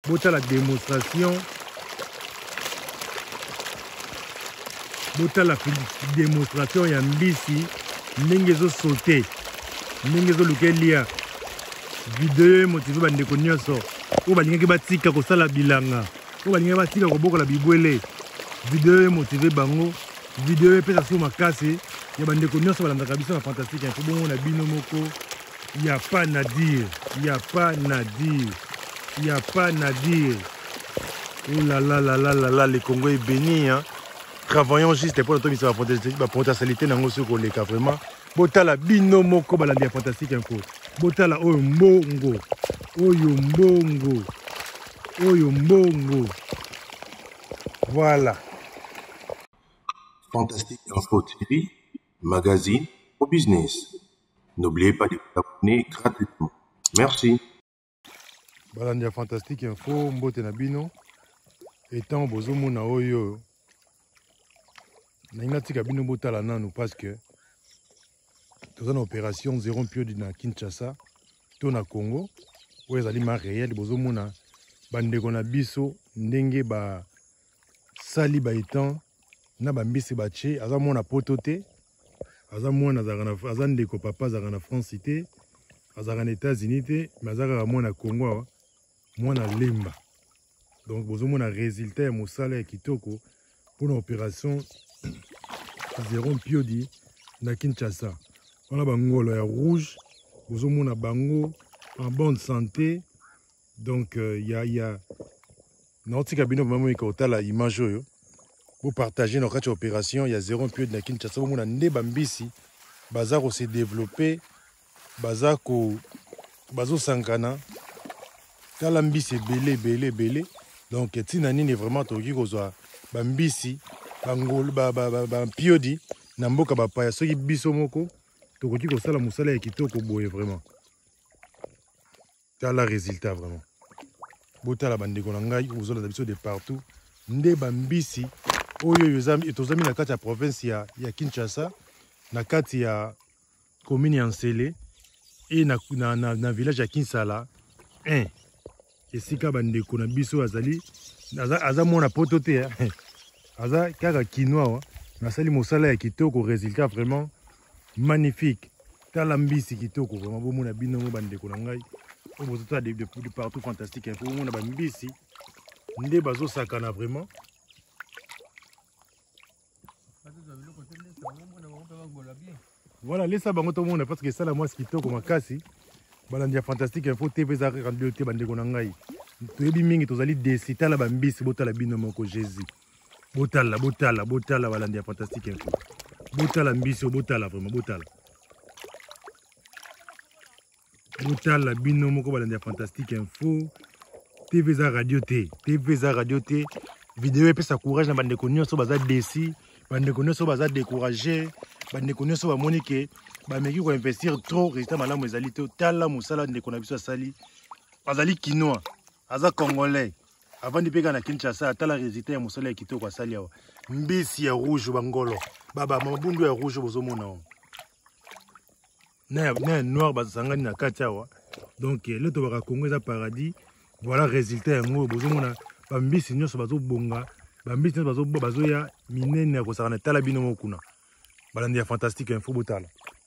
bota la démonstration. Bota la démonstration ya mbisi ndenge zo sauter ndenge zo lukelia video motivé bandeko nyonso o balingaki batika kosala bilanga o balingaki batika kobokola bibwele video motivé bango video epesa so makasi ya bandeko nyonso balandaka biso na fantastique info bongo na bino moko ya pas na dire ya pas na dire ya pas na dire. Oh là là là là là là, le Congo est béni hein. Travaillons juste pour notre mission la potentialité nango sur les cas vraiment. Botala bino moko balandi ya fantastique info. Botala oyo mbongo. Oyo mbongo. Oyo mbongo. Voilà. Fantastique Info TV, magazine au business. N'oubliez pas de vous abonner gratuitement. Merci. Balandi ya fantastique info mbote na bino. Etant bozomona oyo na tika bino botala nanu parce que toza na opération zéro piodi na Kinshasa to na Congo oyo ezali ma réel bozomona bandeko na biso ndenge ba sali ba etant na bambisi bache aza mwana poto te aza mwana aza ndeko papa azaka na France te azaka na États-Unis te mais azaka mwana Congo mwana lemba. Donc bozomona résultat ya mosala ya kitoko pour l'opération zéro piodi na Kinshasa. On a bangolo ya rouge, bozomona bango en bonne santé. Donc ya nautika bino mamo ikotala image oyo pour partager notre opération il y a zéro piodi na Kinshasa bozomona nde bambisi baza ko se développer baza ko bazo sankana kala mbisi belé. Donc tina nini vraiment toki kozwa bambisi bangolo piodi na mboka bapaya soki biso moko tokoki kosala mosala ya kitoko boye vraiment. Tala résultat vraiment. Botala bandeko na ngai ozola biso de partout nde bambisi oyo tozami na kati ya province ya Kinshasa na kati ya commune ya Nsele et na village ya Kinsala 1. Esika bandeko na biso azali aza mona poto te aza kaka kinois nasali mosala ya kitoko résultat vraiment magnifique. Tala mbisi kitoko vraiment bomona bino mo bandeko na ngai o bozota de partout fantastique info bomona bambisi nde bazosakana vraiment. Voilà lesa bango to mona parce que ça la moi kitoko makasi. Balandi ya fantastique info TV za radio te bandeko na ngai toyebi mingi tozali desi tala bambisi botala bino moko Jésus botala balandi ya fantastique info botala mbisi botala vraiment botala bino moko balandi ya fantastique info TV za radio te vidéo epesa courage na bandeko nyonso baza desi bandeko nyonso baza découragé bandeko nyonso bamoni ke bameki ko investir trop résultat malamu ezali te tala mosala ndeko na biso asali azali kinois aza congolais avandi peka na Kinshasa tala résultat ya mosala ya kitoko asali awa mbisi ya rouge bangolo baba mabundu ya rouge bozomona na noir bazangani na kati awa donc le to baka Congo eza paradis. Voilà résultat yango bozomona bambisi nyonso bazobonga bambisi nyonso bazoya minene ya kosakana tala bino mokuna balandi ya fantastique info botala.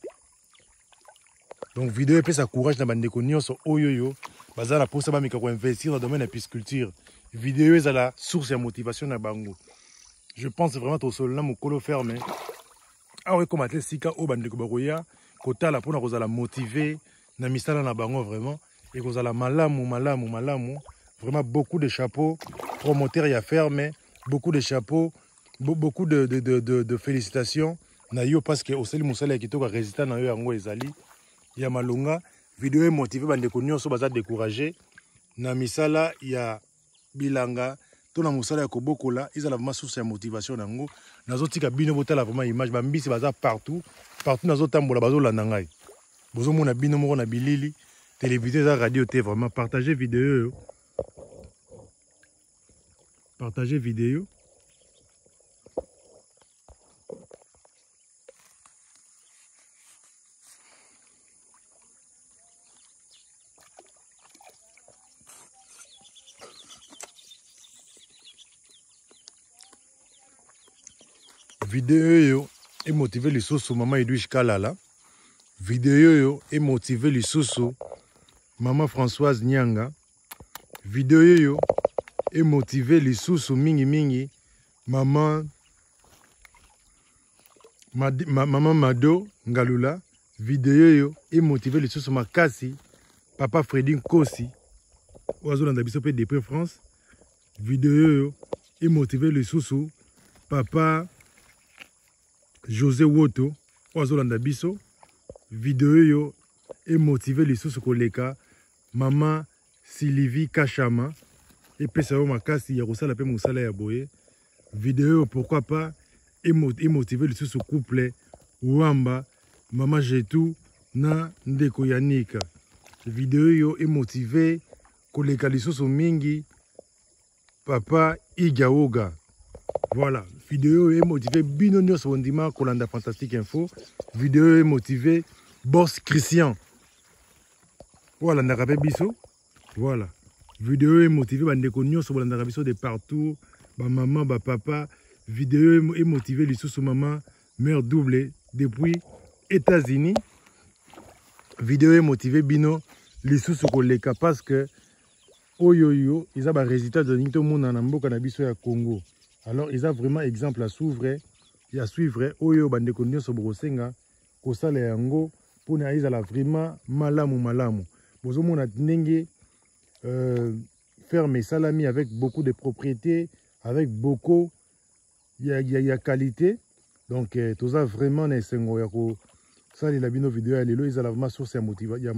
Donc vidéo epesa courage na bandeko nyonso oyoyo bazala posa bamika ko investir dans le domaine de la pisciculture. Vidéo est la source de motivation na bango. Je pense vraiment au sol na mokolo ferme. Ah ouais comme athlète sika o bandeko bakoya kotala pona kozala motiver na misala na bango vraiment et kozala malamu vraiment beaucoup de chapeaux promoteurs ya ferme beaucoup de chapeaux beaucoup de félicitations na yo parce que oseli mosala ya kitoko résultat na yo yango ezali ya malunga. Vidéo est motivé bandeko nyonso baza découragé na misala ya bilanga to na mosala ya kobokola ezala vraiment source ya motivation nango nazotika bino botala vraiment image bambisi baza partout nazotambola bazolanda ngai bozomona bino moko na bilili télévision za radio te vraiment partagez vidéo Vidéo yo et motiver les sous maman Edwige Kalala. Vidéo yo et motiver les sous maman Françoise Nyanga. Vidéo yo et motiver les sous mingi mingi maman maman Mado Ngalula. Vidéo yo et motiver les sous Makasi papa Fredin Kosi oiseau dans biso pe de France. Vidéo yo et motiver les sous papa José Woto oiseau dans biso. Vidéo yo et motiver les sous koleka maman Sylvie Kachama et pesa yo makasi ya kosala pe mosala ya boye. Vidéo pourquoi pas et motiver les sous couple Wamba maman Jetou na ndeko Yanika. Vidéo yo et motiver koleka les sous mingi papa Igaoga. Voilà, vidéo est motivée bino nyos wondima kolanda fantastique info. Vidéo est motivée boss Christian. Voilà, nakape biso. Voilà. Vidéo est motivée bandeko nyos wolanda biso de partout. Ba maman, ba papa. Vidéo est motivée les sous maman mère doublée depuis États-Unis. Vidéo est motivée bino les sous koleka parce que oyoyo, ils ont un résultat de tout le monde en Amboka na biso ya Congo. Alors, ils ont vraiment exemple à suivre. Et à suivre, oyo bande konyo so brosenga ko sala yango pour na izala vraiment malamu. Bozo mona ndenge faire mes salami avec beaucoup de propriétés, avec beaucoup ya qualité. Donc tout ça vraiment na sengo ya ko sala la bino vidéo ya lelo izala vraiment source ya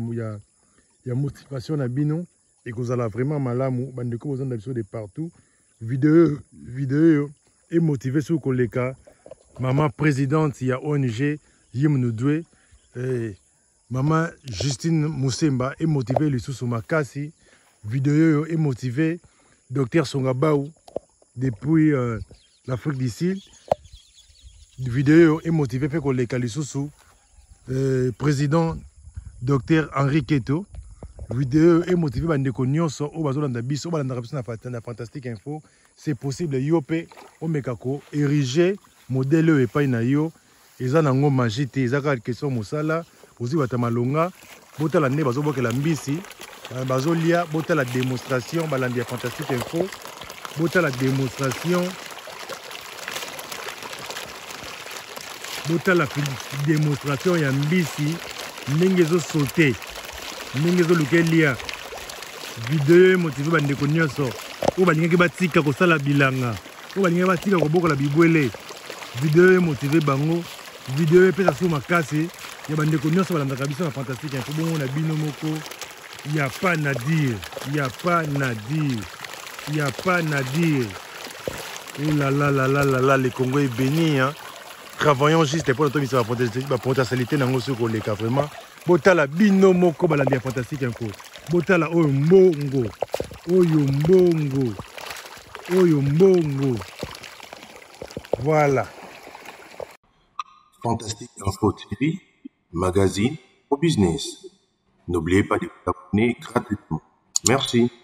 motivation na bino et que vous allez vraiment malamu bande ko bozo na biso de partout. Vidéo est motivée sur Koleka. Maman présidente, il y a ONG Yim Noudoué. Maman Justine Moussemba est motivée le sous Makasi. Vidéo est motivée Docteur Songabaou depuis l'Afrique du Sud. Vidéo est motivée fait Koleka le sous président Docteur Henri Keto. Vidéo est motivée par Ndeko Nyonso au bazo dans biso balanda biso na fantastique info. C'est possible yope o mekako ériger modèle e pa na yo eza nango magite eza ka question mosala ozi bata malonga botala nde bazo bokela mbisi bazo lia botala démonstration balandi ya fantastique info botala démonstration ya mbisi ndenge zo sauter ndenge zo lukelia. Vidéo motivé bandeko nyonso o balingaki batika kosala bilanga o balingaki batika kobokola bibwele. Vidéo motivé bango. Vidéo epesa so makasi ya bandeko nyonso balandaka biso na fantastique info bongo na bino moko. Y a pas na dire, y a pas na dire, y a pas na dire. Oh là là là là là là, le Congo est béni hein. Travaillons juste pour notre potentialité nango so koleka vraiment. Botala bino moko balandi ya fantastique info. Botala oyo mbongo. Voilà. Fantastique Info TV, magazine au business. N'oubliez pas de vous abonner gratuitement. Merci.